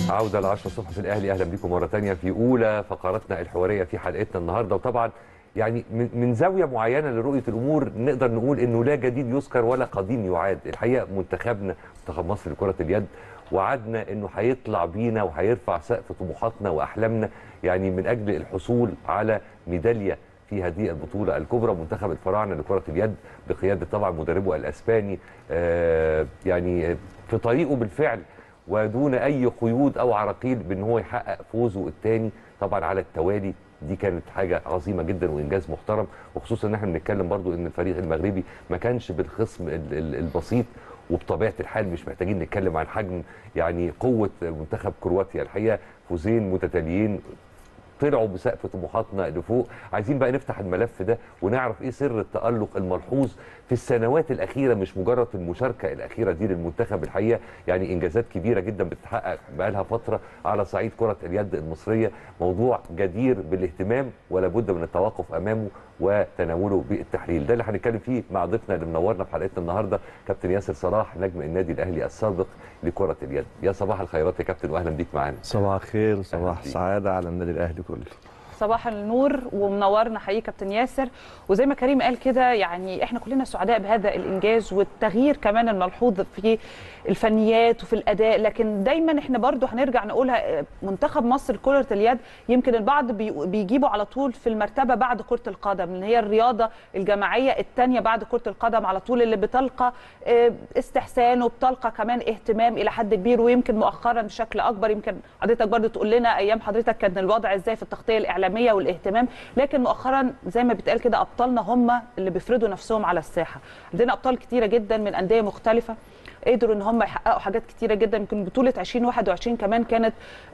عودة ل10 الصبح في الأهلي. أهلا بكم مرة تانية في أولى فقراتنا الحوارية في حلقتنا النهاردة. وطبعا يعني من زاوية معينة لرؤية الأمور نقدر نقول إنه لا جديد يذكر ولا قديم يعاد. الحقيقة منتخبنا منتخب مصر لكرة اليد وعدنا إنه هيطلع بينا وهيرفع سقف طموحاتنا وأحلامنا، يعني من أجل الحصول على ميدالية في هذه البطولة الكبرى. منتخب الفراعنة لكرة اليد بقيادة طبعا مدربه الأسباني يعني في طريقه بالفعل ودون اي قيود او عراقيل بان هو يحقق فوزه الثاني طبعا على التوالي. دي كانت حاجه عظيمه جدا وانجاز محترم، وخصوصا ان احنا بنتكلم برضو ان الفريق المغربي ما كانش بالخصم البسيط، وبطبيعه الحال مش محتاجين نتكلم عن حجم يعني قوه منتخب كرواتيا. الحقيقه فوزين متتاليين طلعوا بسقف طموحاتنا لفوق. عايزين بقى نفتح الملف ده ونعرف ايه سر التألق الملحوظ في السنوات الأخيرة، مش مجرد في المشاركة الأخيرة دي للمنتخب. الحقيقة يعني إنجازات كبيرة جدا بتتحقق بقى لها فترة على صعيد كرة اليد المصرية، موضوع جدير بالاهتمام ولا بد من التوقف أمامه وتناوله بالتحليل. ده اللي هنتكلم فيه مع ضيفنا اللي منورنا في حلقتنا النهارده، كابتن ياسر صلاح نجم النادي الأهلي السابق لكرة اليد. يا صباح الخيرات يا كابتن واهلا بيك معانا. صباح الخير، صباح السعادة على النادي الأهلي كله. صباح النور ومنورنا حقيقي كابتن ياسر. وزي ما كريم قال كده يعني احنا كلنا سعداء بهذا الانجاز والتغيير كمان الملحوظ في الفنيات وفي الاداء، لكن دايما احنا برضو هنرجع نقولها، منتخب مصر كرة اليد يمكن البعض بيجيبوا على طول في المرتبه بعد كرة القدم، لان هي الرياضه الجماعيه الثانيه بعد كرة القدم على طول، اللي بتلقى استحسان وبتلقى كمان اهتمام الى حد كبير، ويمكن مؤخرا بشكل اكبر. يمكن حضرتك برضو تقول لنا ايام حضرتك كان الوضع ازاي في التغطيه الاعلاميه والاهتمام، لكن مؤخرا زي ما بيتقال كده ابطالنا هم اللي بيفرضوا نفسهم على الساحه. عندنا ابطال كتيره جدا من انديه مختلفه قدروا ان هم يحققوا حاجات كتيره جدا. يمكن بطوله 2021 كمان كانت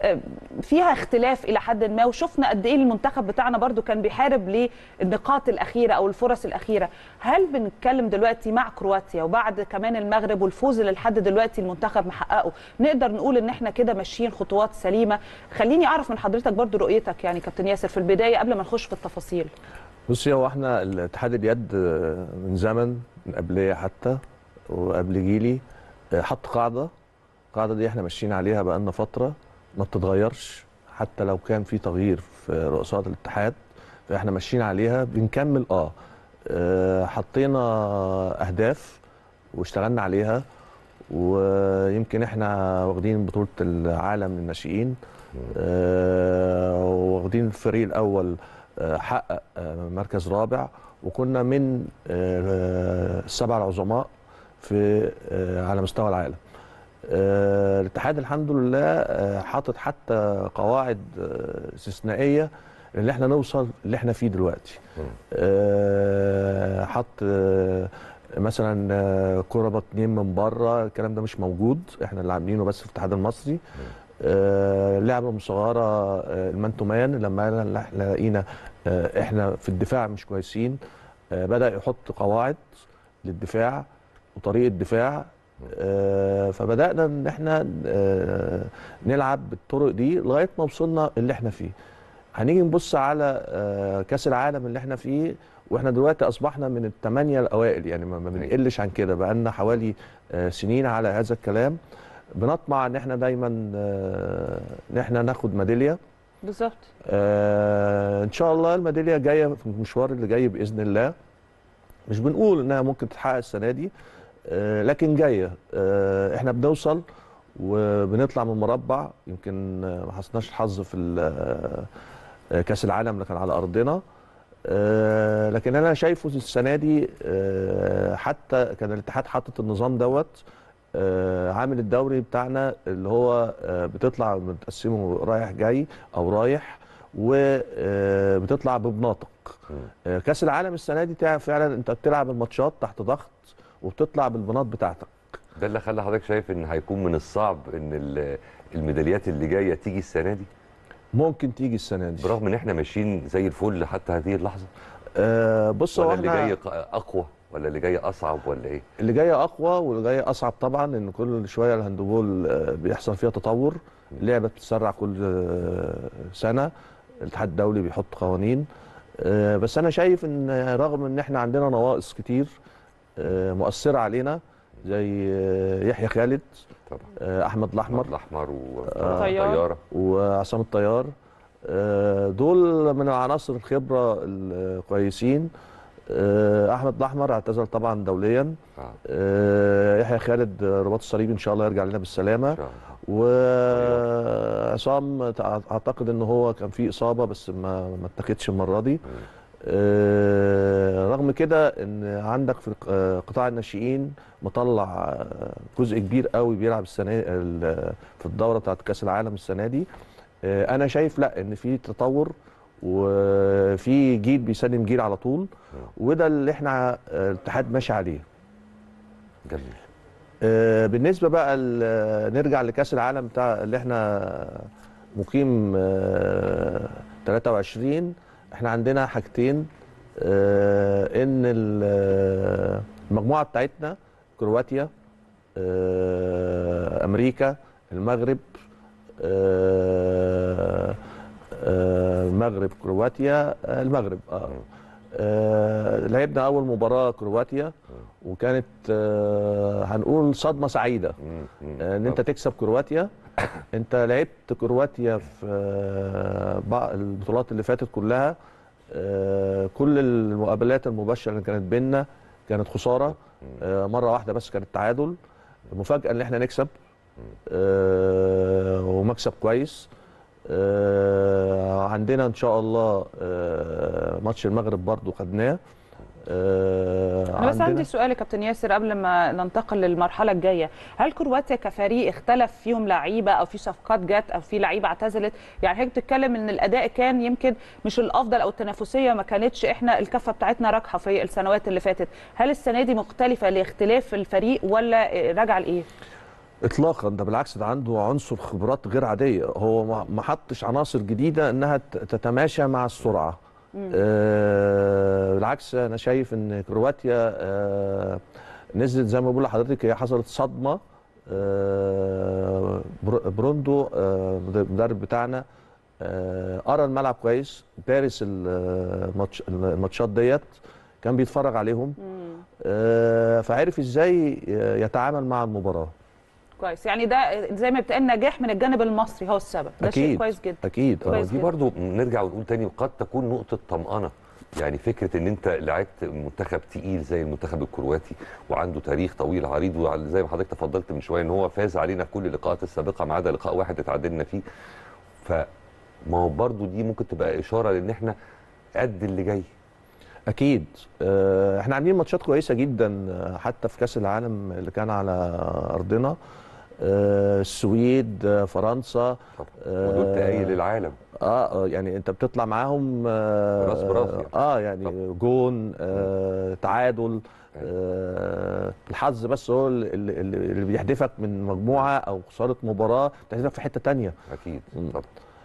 فيها اختلاف الى حد ما، وشفنا قد ايه المنتخب بتاعنا برضو كان بيحارب للنقاط الاخيره او الفرص الاخيره. هل بنتكلم دلوقتي مع كرواتيا وبعد كمان المغرب والفوز اللي لحد دلوقتي المنتخب محققه نقدر نقول ان احنا كده ماشيين خطوات سليمه؟ خليني اعرف من حضرتك برضو رؤيتك يعني كابتن ياسر في البدايه قبل ما نخش في التفاصيل. بصي، هو احنا الاتحاد اليد من زمن، من قبليه حتى وقبل جيلي، حط قاعده دي احنا ماشيين عليها بقالنا فتره ما بتتغيرش، حتى لو كان في تغيير في رؤساء الاتحاد فاحنا ماشيين عليها بنكمل. حطينا اهداف واشتغلنا عليها، ويمكن احنا واخدين بطوله العالم للناشئين، واخدين الفريق الاول حقق مركز رابع، وكنا من السبع العظماء في على مستوى العالم. الاتحاد الحمد لله حاطط حتى قواعد استثنائيه ان احنا نوصل اللي احنا فيه دلوقتي. حط مثلا كرة بطنين من بره، الكلام ده مش موجود، احنا اللي عاملينه بس في الاتحاد المصري. لعبه مصغره المان تو مان، لما احنا لقينا احنا في الدفاع مش كويسين بدأ يحط قواعد للدفاع وطريقه دفاع، فبدأنا ان احنا نلعب بالطرق دي لغايه ما وصلنا اللي احنا فيه. هنيجي نبص على كاس العالم اللي احنا فيه، واحنا دلوقتي اصبحنا من الثمانيه الاوائل، يعني ما بنقلش عن كده، بقالنا حوالي سنين على هذا الكلام. بنطمع ان احنا دايما ان احنا ناخد ميداليه بالظبط. ان شاء الله الميداليه جايه في المشوار اللي جاي باذن الله. مش بنقول انها ممكن تتحقق السنه دي، لكن جايه. احنا بنوصل وبنطلع من المربع. يمكن ما حصلناش الحظ في كاس العالم اللي كان على ارضنا، لكن انا شايفه السنه دي حتى كان الاتحاد حاطط النظام دوت، عامل الدوري بتاعنا اللي هو بتطلع بتقسمه رايح جاي او رايح، وبتطلع بمناطق. كاس العالم السنه دي فعلا انت بتلعب الماتشات تحت ضغط وبتطلع بالبناط بتاعتك. ده اللي خلى حضرتك شايف ان هيكون من الصعب ان الميداليات اللي جايه تيجي السنه دي؟ ممكن تيجي السنه دي برغم ان احنا ماشيين زي الفل حتى هذه اللحظه. بص، ولا اللي جاي اقوى ولا اللي جاي اصعب ولا ايه؟ اللي جاي اقوى واللي جاي اصعب طبعا، لان كل شويه الهاندبول بيحصل فيها تطور، اللعبه بتتسرع كل سنه، الاتحاد الدولي بيحط قوانين. بس انا شايف ان رغم ان احنا عندنا نواقص كتير مؤثره علينا، زي يحيى خالد، طبعا احمد الاحمر وطياره وعصام الطيار. دول من العناصر الخبره الكويسين. احمد الاحمر اعتزل طبعا دوليا. يحيى خالد رباط الصليبي ان شاء الله يرجع لنا بالسلامه. وعصام اعتقد ان هو كان فيه اصابه بس ما اتاخدش المره دي. رغم كده ان عندك في قطاع الناشئين مطلع جزء كبير قوي بيلعب السنه في الدوره بتاعت كاس العالم السنه دي. انا شايف لا ان في تطور وفي جيل بيسلم جيل على طول، وده اللي احنا الاتحاد ماشي عليه. جميل. بالنسبه بقى نرجع لكاس العالم بتاع اللي احنا مقيم 23. احنا عندنا حاجتين، ان المجموعه بتاعتنا كرواتيا، امريكا، المغرب، المغرب كرواتيا المغرب. لعبنا اول مباراه كرواتيا وكانت هنقول صدمه سعيده ان انت تكسب كرواتيا. انت لعبت كرواتيا في البطولات اللي فاتت كلها، كل المقابلات المباشره اللي كانت بيننا كانت خساره. مره واحده بس كانت تعادل. المفاجاه ان احنا نكسب ومكسب كويس. عندنا ان شاء الله ماتش المغرب برضو خدناه. أنا بس عندي سؤال يا كابتن ياسر قبل ما ننتقل للمرحله الجايه، هل كرواتيا كفريق اختلف فيهم لعيبه او في صفقات جت او في لعيبه اعتزلت؟ يعني حضرتك بتتكلم ان الاداء كان يمكن مش الافضل او التنافسيه ما كانتش، احنا الكفه بتاعتنا راجحه في السنوات اللي فاتت، هل السنه دي مختلفه لاختلاف الفريق ولا راجعه لايه؟ اطلاقا، ده بالعكس، ده عنده عنصر خبرات غير عاديه. هو ما حطش عناصر جديده انها تتماشى مع السرعه. بالعكس انا شايف ان كرواتيا نزلت زي ما بقول لحضرتك، هي حصلت صدمه. بروندو المدرب بتاعنا قرا الملعب كويس، دارس الماتشات ديت، كان بيتفرج عليهم، فعرف ازاي يتعامل مع المباراه كويس. يعني ده زي ما بتقال نجاح من الجانب المصري هو السبب، ده أكيد شيء كويس جدا. اكيد. دي برضو نرجع ونقول تاني قد تكون نقطه طمانه، يعني فكره ان انت لعبت منتخب تقيل زي المنتخب الكرواتي وعنده تاريخ طويل عريض، وزي ما حضرتك تفضلت من شويه ان هو فاز علينا في كل اللقاءات السابقه ما عدا لقاء واحد اتعادلنا فيه. فما هو برضو دي ممكن تبقى اشاره لان احنا قد اللي جاي. اكيد. احنا عاملين ماتشات كويسه جدا حتى في كاس العالم اللي كان على ارضنا. السويد، فرنسا، ودول تقايل العالم. يعني انت بتطلع معاهم راس براس يعني جون، تعادل. الحظ بس هو اللي بيحدفك من مجموعه او خساره مباراه تحدفك في حته ثانيه. اكيد طبعا.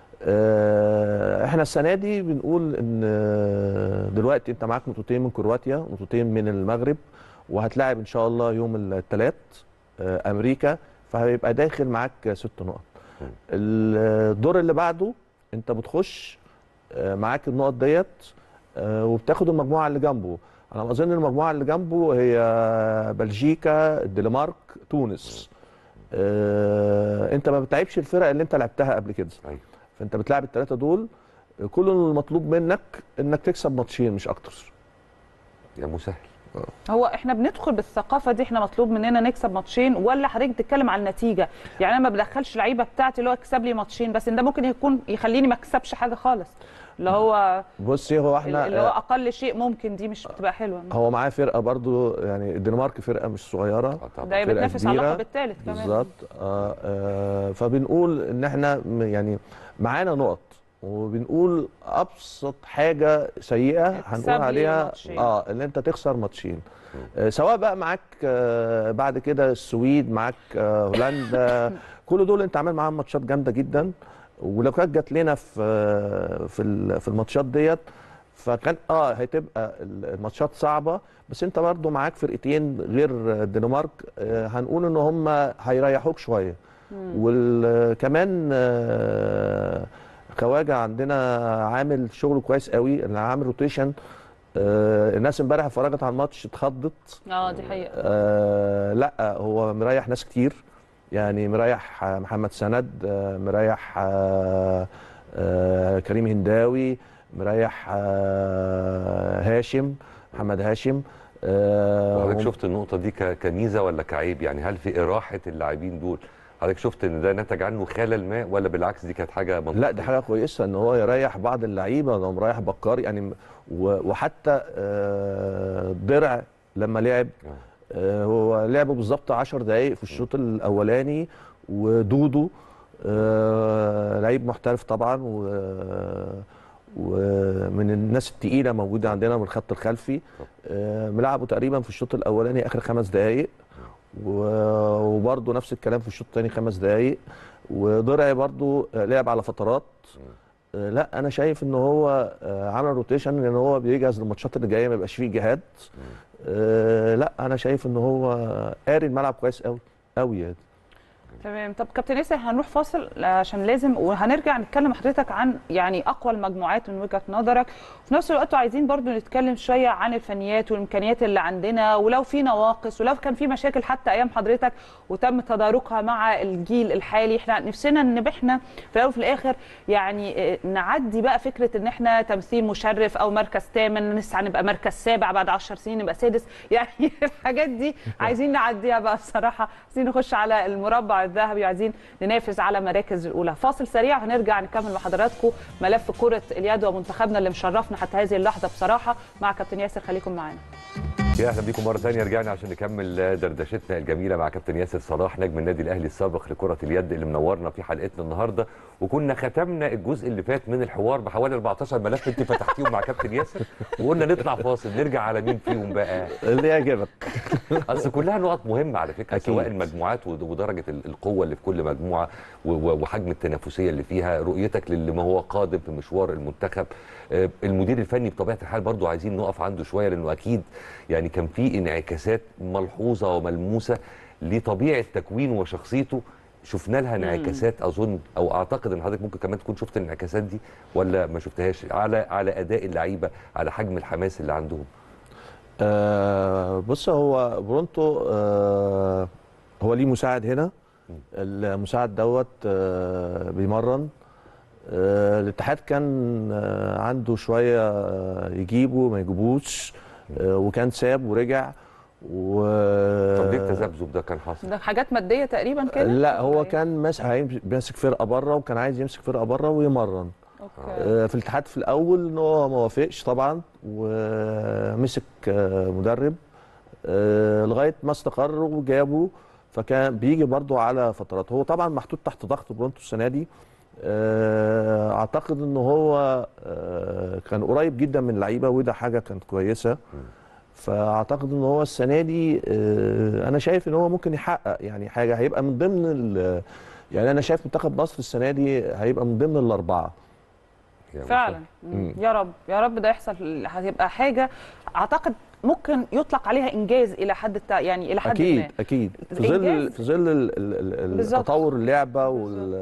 احنا السنه دي بنقول ان دلوقتي انت معاك نقطتين من كرواتيا ونقطتين من المغرب، وهتلاعب ان شاء الله يوم الثلاث امريكا، فهيبقى داخل معاك 6 نقط. الدور اللي بعده انت بتخش معاك النقط ديت وبتاخد المجموعه اللي جنبه. انا اظن المجموعه اللي جنبه هي بلجيكا، الدنمارك، تونس. انت ما بتلعبش الفرق اللي انت لعبتها قبل كده. أيوة. فانت بتلعب الثلاثه دول، كل المطلوب منك انك تكسب ماتشين مش اكتر. يا مسهل. هو احنا بندخل بالثقافه دي، احنا مطلوب مننا نكسب ماتشين ولا حضرتك بتتكلم على النتيجه؟ يعني انا ما بدخلش لعيبه بتاعتي اللي هو اكسب لي ماتشين بس، ده ممكن يكون يخليني ما اكسبش حاجه خالص، اللي هو بصي هو احنا اللي هو اقل شيء ممكن، دي مش بتبقى حلوه. هو معاه فرقه برضو، يعني الدنمارك فرقه مش صغيره، ده هي بتنافس على اللقب الثالث كمان بالظبط. فبنقول ان احنا يعني معانا نقط، وبنقول ابسط حاجه سيئه هنقول عليها ان انت تخسر ماتشين. سواء بقى معاك بعد كده السويد، معاك هولندا، كل دول انت عامل معاهم ماتشات جامده جدا، ولو كانت جات لنا في الماتشات ديت فكان هتبقى الماتشات صعبه، بس انت برضو معاك فرقتين غير الدنمارك هنقول ان هم هيريحوك شويه. وكمان خواجه عندنا عامل شغل كويس قوي، اللي عامل روتيشن الناس امبارح اتفرجت على الماتش اتخضت. دي حقيقه. لا هو مريح ناس كتير، يعني مريح محمد سند، مريح كريم هنداوي، مريح هاشم، محمد هاشم. وحضرتك شفت النقطه دي كميزه ولا كعيب؟ يعني هل في اراحه اللاعبين دول حضرتك شفت ان ده نتج عنه خلل ما، ولا بالعكس دي كانت حاجه منطقيه؟ لا دي حاجه كويسه ان هو يريح بعض اللعيبه، لو مريح بكار يعني، وحتى ضرع لما لعب هو لعبه بالظبط 10 دقائق في الشوط الاولاني. ودودو لعيب محترف طبعا، ومن الناس التقيله موجوده عندنا من الخط الخلفي، ملعبه تقريبا في الشوط الاولاني اخر 5 دقائق، وبرده نفس الكلام في الشوط الثاني 5 دقائق. وضرعي برده لعب على فترات. لا انا شايف ان هو عمل روتيشن لان هو بيجهز للماتشات اللي جايه ما يبقاش فيه جهاد. لا انا شايف ان هو قاري الملعب كويس قوي قوي يعني. تمام. طب كابتن ياسر هنروح فاصل عشان لازم، وهنرجع نتكلم حضرتك عن يعني اقوى المجموعات من وجهه نظرك، وفي نفس الوقت عايزين برضو نتكلم شويه عن الفنيات والامكانيات اللي عندنا، ولو في نواقص ولو كان في مشاكل حتى ايام حضرتك وتم تداركها مع الجيل الحالي. احنا نفسنا ان احنا في الاول وفي الاخر يعني نعدي بقى فكره ان احنا تمثيل مشرف او مركز ثامن، نسعى نبقى مركز سابع، بعد 10 سنين نبقى سادس، يعني الحاجات دي عايزين نعديها بقى الصراحه. عايزين نخش على المربع الذهبي وعايزين ننافس على مراكز الاولى. فاصل سريع هنرجع نكمل مع حضراتكم ملف كره اليد ومنتخبنا اللي مشرفنا حتى هذه اللحظه بصراحه مع كابتن ياسر. خليكم معانا. يا اهلا بيكم مره ثانيه. رجعنا عشان نكمل دردشتنا الجميله مع كابتن ياسر صلاح نجم النادي الاهلي السابق لكره اليد اللي منورنا في حلقتنا النهارده. وكنا ختمنا الجزء اللي فات من الحوار بحوالي 14 ملف انت فتحتيهم مع كابتن ياسر، وقلنا نطلع فاصل نرجع على مين فيهم بقى اللي يعجبك. اصل كلها نقط مهمه على فكره، أكيد. سواء المجموعات ودرجه القوه اللي في كل مجموعه وحجم التنافسيه اللي فيها، رؤيتك لما هو قادم في مشوار المنتخب. المدير الفني بطبيعه الحال برضو عايزين نقف عنده شويه، لانه اكيد يعني كان في انعكاسات ملحوظه وملموسه لطبيعه تكوينه وشخصيته، شفنا لها انعكاسات اظن، او اعتقد ان حضرتك ممكن كمان تكون شفت الانعكاسات دي ولا ما شفتهاش على اداء اللعيبه، على حجم الحماس اللي عندهم. بص هو برونتو هو ليه مساعد هنا، المساعد دوت بيمرن. الاتحاد كان عنده شويه يجيبه ما يجيبوش، وكان ساب ورجع طب ليه التذبذب ده كان حاصل؟ ده حاجات ماديه تقريبا كده؟ لا هو كان ماسك فرقه بره، وكان عايز يمسك فرقه بره ويمرن. في الاتحاد في الاول ان هو ما وافقش طبعا، ومسك مدرب لغايه ما استقر وجابه، فكان بيجي برضه على فترات. هو طبعا محطوط تحت ضغط برونتو السنه دي. اعتقد ان هو كان قريب جدا من اللعيبه، وده حاجه كانت كويسه. فاعتقد ان هو السنه دي انا شايف ان هو ممكن يحقق يعني حاجه، هيبقى من ضمن يعني انا شايف منتخب مصر السنه دي هيبقى من ضمن الاربعه فعلا. يا رب يا رب ده يحصل، هتبقى حاجه اعتقد ممكن يطلق عليها انجاز الى حد يعني الى حد اكيد ما. اكيد في ظل تطور اللعبه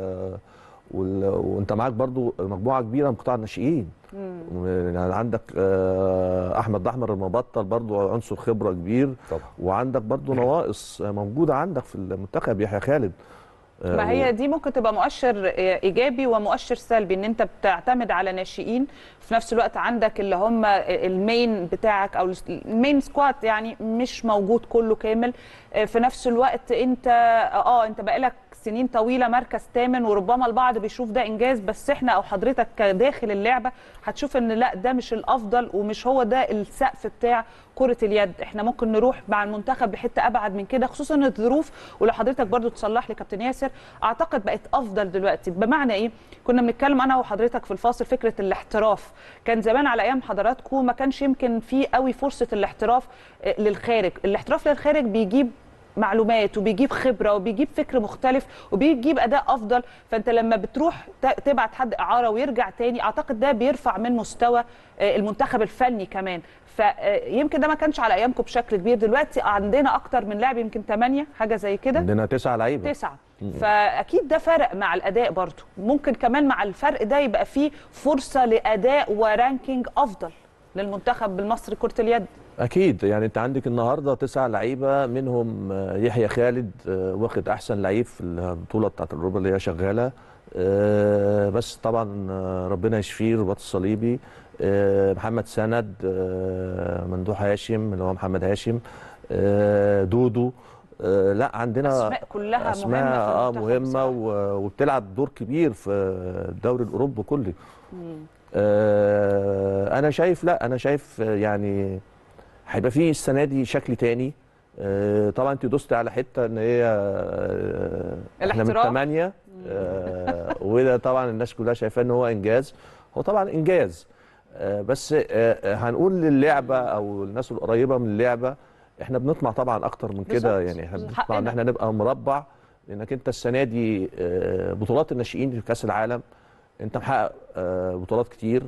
وانت معاك برضو مجموعه كبيره من قطاع الناشئين. يعني عندك احمد احمر المبطل برضو عنصر خبره كبير طبعا. وعندك برضو نواقص موجوده عندك في المنتخب، يحيى خالد. ما هي دي ممكن تبقى مؤشر ايجابي ومؤشر سلبي، ان انت بتعتمد على ناشئين، في نفس الوقت عندك اللي هم المين بتاعك او المين سكواد يعني مش موجود كله كامل. في نفس الوقت انت انت بقالك سنين طويله مركز ثامن، وربما البعض بيشوف ده انجاز، بس احنا او حضرتك كداخل اللعبه هتشوف ان لا ده مش الافضل ومش هو ده السقف بتاع كره اليد. احنا ممكن نروح مع المنتخب لحته ابعد من كده، خصوصا الظروف. ولو حضرتك برضو تصلح لي كابتن ياسر، اعتقد بقت افضل دلوقتي. بمعنى ايه؟ كنا بنتكلم انا وحضرتك في الفاصل فكره الاحتراف. كان زمان على ايام حضراتكم ما كانش يمكن في قوي فرصه الاحتراف للخارج. الاحتراف للخارج بيجيب معلومات وبيجيب خبره وبيجيب فكر مختلف وبيجيب اداء افضل. فانت لما بتروح تبعت حد اعاره ويرجع تاني، اعتقد ده بيرفع من مستوى المنتخب الفني كمان. فيمكن ده ما كانش على ايامكم بشكل كبير. دلوقتي عندنا اكتر من لاعب، يمكن 8 حاجه زي كده، عندنا 9 لعيبه 9. فاكيد ده فرق مع الاداء برضه. ممكن كمان مع الفرق ده يبقى فيه فرصه لاداء ورانكينج افضل. للمنتخب المصري كرة اليد. اكيد، يعني انت عندك النهارده 9 لعيبه، منهم يحيى خالد واخد احسن لعيب في البطوله بتاعت الربع اللي هي شغاله. بس طبعا ربنا يشفيه الرباط الصليبي. محمد سند، ممدوح هاشم اللي هو محمد هاشم، دودو. لا عندنا اسماء كلها اسماء مهمه في المنتخب مهمه وبتلعب دور كبير في الدوري الاوروبي كله. انا شايف، لا انا شايف يعني هيبقى في السنه دي شكل تاني. طبعا انت دوست على حته ان هي احنا من 8 وده طبعا الناس كلها شايفاه ان هو انجاز. هو طبعا انجاز، بس هنقول للعبه او الناس القريبه من اللعبه احنا بنطمع طبعا اكتر من كده. يعني احنا بنطمع ان احنا نبقى مربع، لانك انت السنه دي بطولات الناشئين في كاس العالم انت محقق بطولات كتير،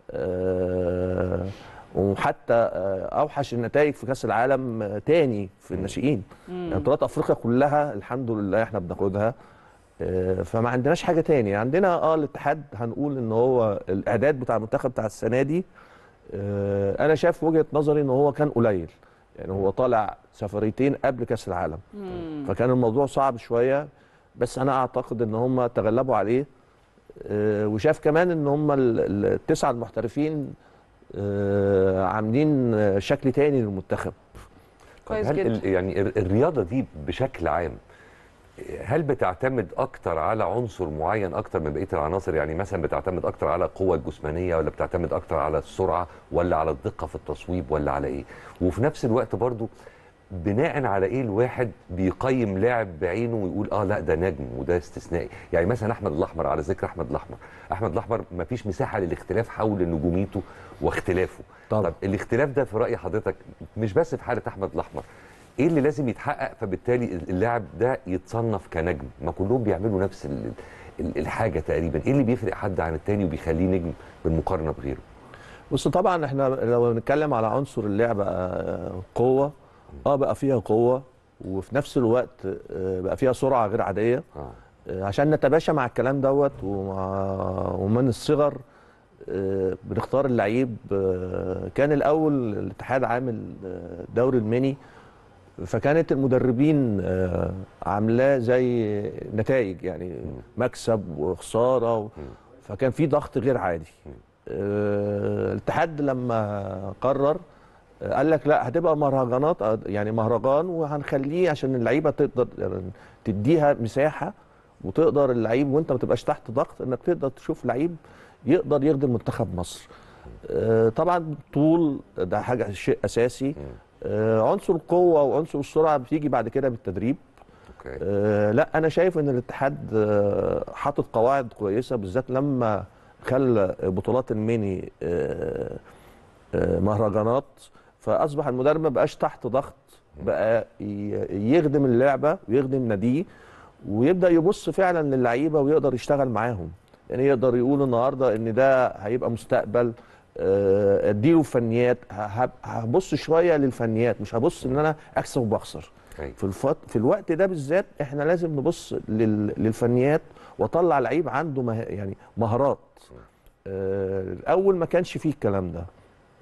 وحتى اوحش النتائج في كاس العالم تاني في الناشئين. يعني بطولات افريقيا كلها الحمد لله احنا بناخدها. فما عندناش حاجه تاني. عندنا الاتحاد هنقول ان هو الاعداد بتاع المنتخب بتاع السنه دي انا شايف وجهه نظري ان هو كان قليل. يعني هو طالع سفريتين قبل كاس العالم، فكان الموضوع صعب شويه، بس انا اعتقد ان هم تغلبوا عليه. وشاف كمان ان هم التسعه المحترفين عاملين شكل تاني للمنتخب. كويس هل جدا. يعني الرياضه دي بشكل عام هل بتعتمد اكتر على عنصر معين اكتر من بقيه العناصر؟ يعني مثلا بتعتمد اكتر على القوه الجسمانيه، ولا بتعتمد اكتر على السرعه، ولا على الدقه في التصويب، ولا على ايه؟ وفي نفس الوقت برضو بناء على ايه الواحد بيقيم لاعب بعينه ويقول لا ده نجم وده استثنائي؟ يعني مثلا احمد الاحمر، على ذكر احمد الاحمر مفيش مساحه للاختلاف حول نجوميته واختلافه. طبعا. طب الاختلاف ده في راي حضرتك مش بس في حاله احمد الاحمر، ايه اللي لازم يتحقق فبالتالي اللاعب ده يتصنف كنجم؟ ما كلهم بيعملوا نفس الحاجه تقريبا. ايه اللي بيفرق حد عن التاني وبيخليه نجم بالمقارنه بغيره؟ بص، طبعا احنا لو بنتكلم على عنصر اللعبه قوه، بقى فيها قوه، وفي نفس الوقت بقى فيها سرعه غير عاديه. عشان نتباشى مع الكلام دوت ومن الصغر بنختار اللعيب. كان الاول الاتحاد عامل دوري الميني، فكانت المدربين عاملاه زي نتائج، يعني مكسب وخساره، فكان في ضغط غير عادي. الاتحاد لما قرر قال لك لا، هتبقى مهرجانات، يعني مهرجان، وهنخليه عشان اللعيبه تقدر تديها مساحه، وتقدر اللعيب وانت ما تبقاش تحت ضغط انك تقدر تشوف لعيب يقدر يخدم منتخب مصر. طبعا طول ده حاجه شيء اساسي. عنصر القوه وعنصر السرعه بتيجي بعد كده بالتدريب. لا انا شايف ان الاتحاد حاطط قواعد كويسه، بالذات لما خلى بطولات الميني مهرجانات، فاصبح المدرب ما بقاش تحت ضغط، بقى يخدم اللعبه ويخدم ناديه، ويبدا يبص فعلا للعيبه ويقدر يشتغل معاهم. يعني يقدر يقول النهارده ان ده هيبقى مستقبل، اديله فنيات، هبص شويه للفنيات، مش هبص ان انا اكسب وبخسر. في الوقت ده بالذات احنا لازم نبص للفنيات واطلع لعيب عنده يعني مهارات. الاول ما كانش فيه الكلام ده.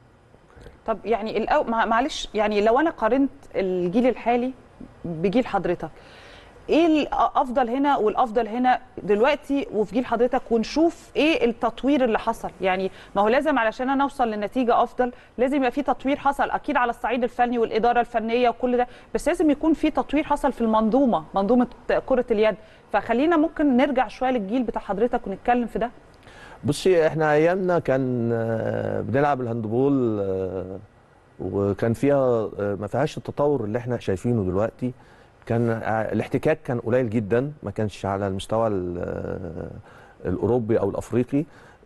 طب يعني معلش، يعني لو انا قارنت الجيل الحالي بجيل حضرتك، ايه الافضل هنا والافضل هنا دلوقتي وفي جيل حضرتك، ونشوف ايه التطوير اللي حصل؟ يعني ما هو لازم علشان انا اوصل لنتيجه افضل لازم يبقى في تطوير حصل، اكيد على الصعيد الفني والاداره الفنيه وكل ده، بس لازم يكون في تطوير حصل في منظومه كره اليد. فخلينا ممكن نرجع شويه للجيل بتاع حضرتك ونتكلم في ده. بصي، احنا ايامنا كان بنلعب الهاندبول، وكان فيها ما فيهاش التطور اللي احنا شايفينه دلوقتي. كان الاحتكاك كان قليل جدا، ما كانش على المستوى الاوروبي او الافريقي.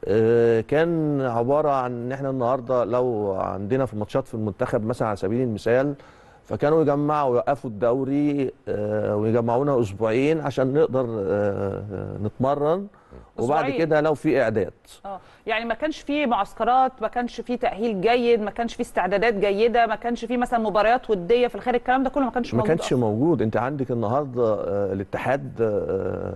كان عباره عن ان احنا النهارده لو عندنا في ماتشات في المنتخب مثلا على سبيل المثال، فكانوا يجمعوا يوقفوا الدوري ويجمعونا اسبوعين عشان نقدر نتمرن، وبعد كده لو في اعداد. يعني ما كانش في معسكرات، ما كانش في تاهيل جيد، ما كانش في استعدادات جيده، ما كانش في مثلا مباريات وديه في الخارج، الكلام ده كله ما كانش موجود. ما كانش موجود. انت عندك النهارده الاتحاد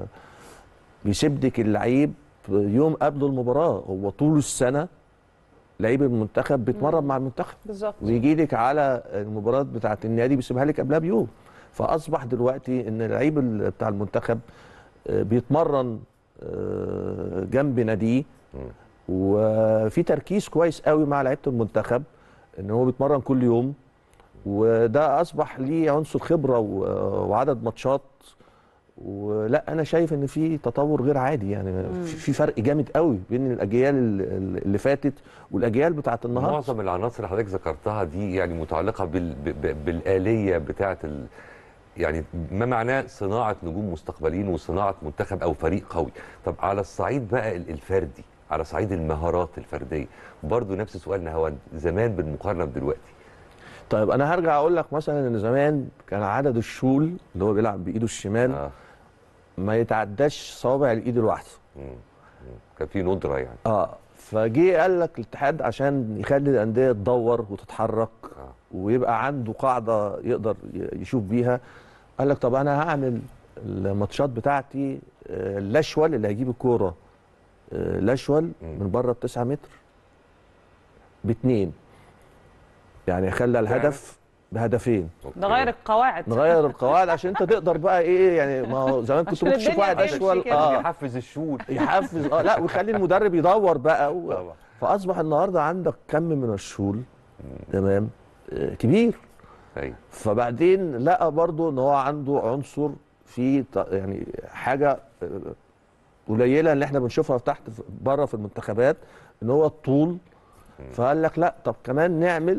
بيسيب لك اللعيب يوم قبل المباراه. هو طول السنه لعيب المنتخب بيتمرن مع المنتخب، بالظبط. ويجي لك على المباراه بتاعه النادي بيسيبها لك قبلها بيوم. فاصبح دلوقتي ان اللعيب بتاع المنتخب بيتمرن جنب ناديه، وفي تركيز كويس قوي مع لعيبه المنتخب ان هو بيتمرن كل يوم، وده اصبح ليه عنصر خبره وعدد ماتشات. ولا انا شايف ان في تطور غير عادي، يعني في فرق جامد قوي بين الاجيال اللي فاتت والاجيال بتاعه النهارده. معظم العناصر اللي حضرتك ذكرتها دي يعني متعلقه بالآلية بتاعه يعني ما معناه صناعه نجوم مستقبليين وصناعه منتخب او فريق قوي. طب على الصعيد بقى الفردي، على صعيد المهارات الفرديه، برضو نفس سؤال نهاوند، زمان بالمقارنه بدلوقتي. طيب انا هرجع اقول لك مثلا ان زمان كان عدد الشول اللي هو بيلعب بايده الشمال ما يتعداش صوابع الايد الواحده. كان في ندره يعني. فجه قال لك الاتحاد عشان يخلي الانديه تدور وتتحرك ويبقى عنده قاعده يقدر يشوف بيها، قال لك طب انا هعمل الماتشات بتاعتي الاشول اللي هيجيب الكوره الاشول من بره ب9 متر ب2، يعني خلى الهدف بهدفين. نغير القواعد، نغير القواعد عشان انت تقدر بقى ايه، يعني ما هو زمان كنت ممكن تشوف واحد اشول يحفز الشول، يحفز لا ويخلي المدرب يدور بقى فاصبح النهارده عندك كم من الشول تمام كبير. فبعدين لقى برضو ان هو عنده عنصر في يعني حاجه قليله اللي احنا بنشوفها تحت بره في المنتخبات ان هو الطول. فقال لك لا طب كمان نعمل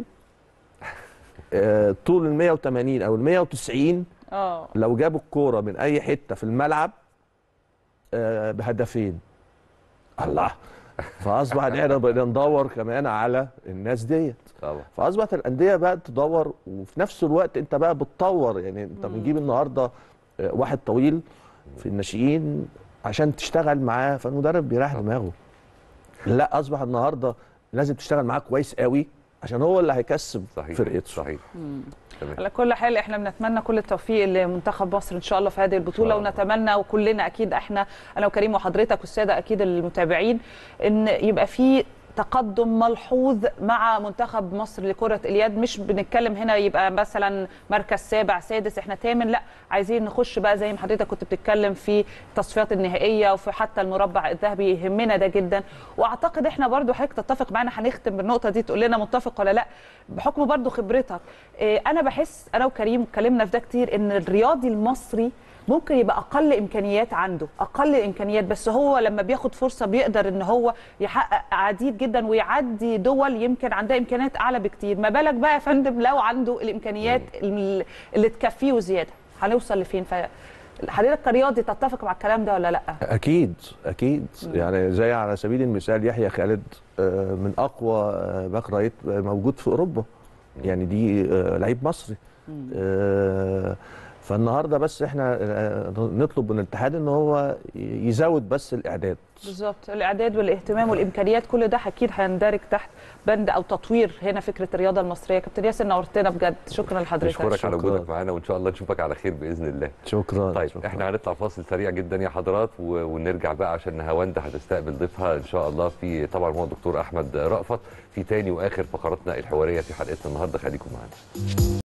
طول ال 180 او ال 190 لو جابوا الكوره من اي حته في الملعب بهدفين. الله، فاصبح ان احنا بدنا ندور كمان على الناس ديت. فاصبحت الانديه بقى تدور، وفي نفس الوقت انت بقى بتطور. يعني انت بنجيب النهارده واحد طويل في الناشئين عشان تشتغل معاه، فالمدرب بيريح دماغه. لا اصبح النهارده لازم تشتغل معاه كويس قوي عشان هو اللي هيكسب فرقته. صحيح. على كل حال احنا بنتمنى كل التوفيق لمنتخب مصر ان شاء الله في هذه البطوله، ونتمنى وكلنا اكيد احنا انا وكريم وحضرتك والساده اكيد المتابعين ان يبقى في تقدم ملحوظ مع منتخب مصر لكرة اليد. مش بنتكلم هنا يبقى مثلا مركز سابع سادس احنا ثامن، لا عايزين نخش بقى زي ما حضرتك كنت بتتكلم في التصفيات النهائية وفي حتى المربع الذهبي، يهمنا ده جدا. واعتقد احنا برضو حضرتك تتفق معنا، هنختم بالنقطة دي تقول لنا متفق ولا لا بحكم برضو خبرتك. انا بحس انا وكريم اتكلمنا في ده كتير ان الرياضي المصري ممكن يبقى اقل امكانيات، عنده اقل امكانيات، بس هو لما بياخد فرصه بيقدر ان هو يحقق عديد جدا ويعدي دول يمكن عندها امكانيات اعلى بكتير. ما بالك بقى يا فندم لو عنده الامكانيات اللي تكفيه وزياده، هنوصل لفين؟ حضرتك كرياضي تتفق مع الكلام ده ولا لا؟ اكيد اكيد. يعني زي على سبيل المثال يحيى خالد من اقوى باك رايت موجود في اوروبا، يعني دي لعيب مصري. فالنهارده بس احنا نطلب من الاتحاد ان هو يزود بس الاعداد. بالظبط، الاعداد والاهتمام والامكانيات كل ده اكيد هيندرج تحت بند او تطوير هنا فكره الرياضه المصريه. كابتن ياسر نورتنا بجد، شكرا لحضرتك. نشكرك على وجودك معانا، وان شاء الله نشوفك على خير باذن الله. شكرا. طيب شكرا. احنا هنطلع فاصل سريع جدا يا حضرات ونرجع بقى عشان نهاوند هتستقبل ضيفها ان شاء الله في طبعا هو الدكتور احمد رأفت في تاني واخر فقراتنا الحواريه في حلقتنا النهارده. خليكم معانا.